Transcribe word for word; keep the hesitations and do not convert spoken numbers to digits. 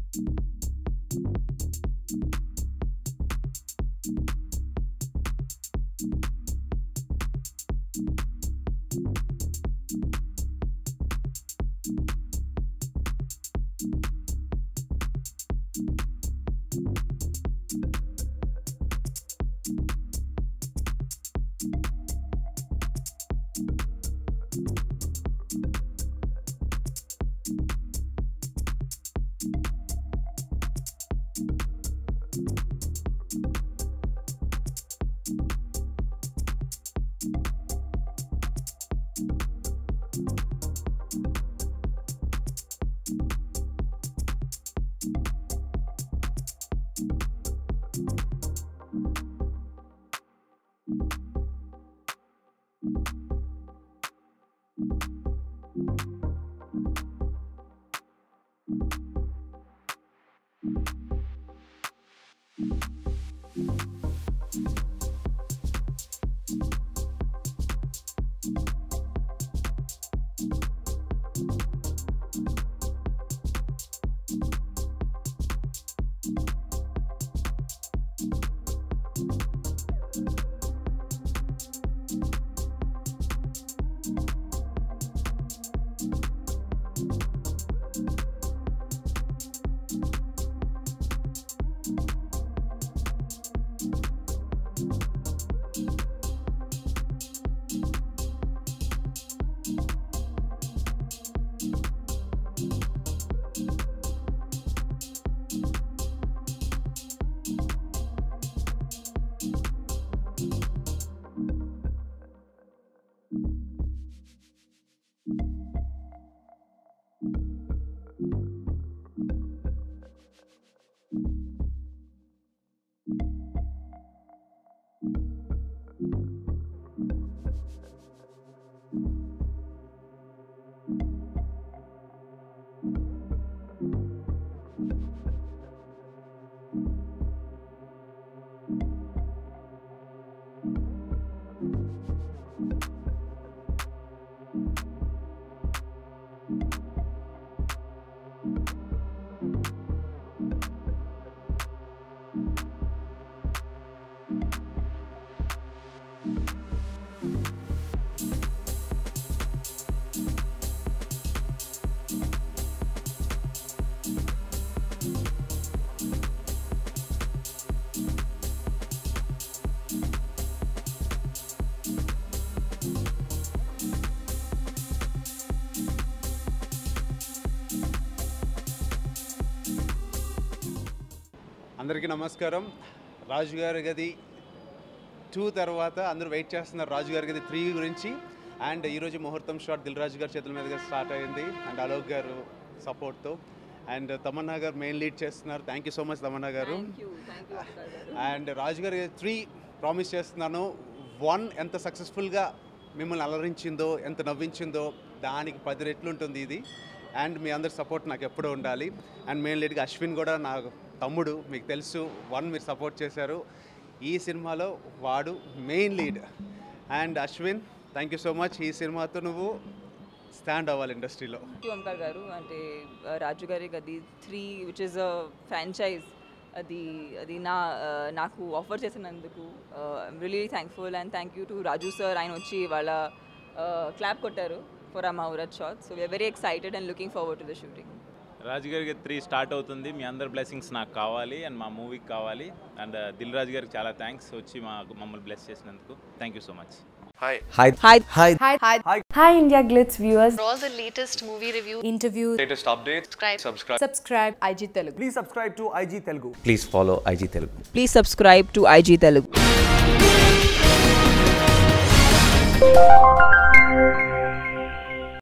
అందరికీ నమస్కారం. రాజు గారి గది టూ తర్వాత అందరూ వెయిట్ చేస్తున్నారు రాజు గారి గది త్రీ గురించి. అండ్ ఈరోజు ముహూర్తం షాట్ దిల్ రాజు గారి చేతుల మీదుగా స్టార్ట్ అయింది అండ్ అలోక్ గారు సపోర్ట్తో. And Tamannaah garu main lead చేస్తున్నారు. Thank you so much Tamannaah garu. And రాజు గారి త్రీ ప్రామిస్ చేస్తున్నాను, వన్ ఎంత సక్సెస్ఫుల్గా మిమ్మల్ని అలరించిందో, ఎంత నవ్వించిందో దానికి పది రెట్లు ఉంటుంది ఇది. అండ్ మీ అందరి సపోర్ట్ నాకు ఎప్పుడూ ఉండాలి. అండ్ మెయిన్ లీడ్గా అశ్విన్ కూడా నా తమ్ముడు, మీకు తెలుసు, వన్ మీరు సపోర్ట్ చేశారు. ఈ సినిమాలో వాడు main lead. And Ashwin, thank you so much. ఈ సినిమాతో నువ్వు స్టాండ్ అవ్వాలి ఇండస్ట్రీలో. ఓంకర్ గారు అంటే రాజు గారి గది three which is a franchise, అది అది నా నాకు ఆఫర్ చేసినందుకు I'm really thankful. And thank you to Raju sir, ఆయన వచ్చి వాళ్ళ క్లాప్ కొట్టారు for a muhurat shot. So we're very excited and looking forward to the shooting. Raju గారికి త్రీ స్టార్ట్ అవుతుంది. మీ అందరి బ్లెస్సింగ్స్ నాకు కావాలి అండ్ మా మూవీకి కావాలి. అండ్ దిల్ రాజు గారికి చాలా థ్యాంక్స్ వచ్చి మా మమ్మల్ని బ్లెస్ చేసినందుకు. Thank you so much. Hi. Hi. Hi. Hi. Hi. Hi. Hi. Hi India Glitz viewers. For all the latest movie review, interviews, Latest updates. subscribe. Subscribe. subscribe I G Telugu. Please subscribe to I G Telugu. Please follow I G Telugu. Please subscribe to I G Telugu.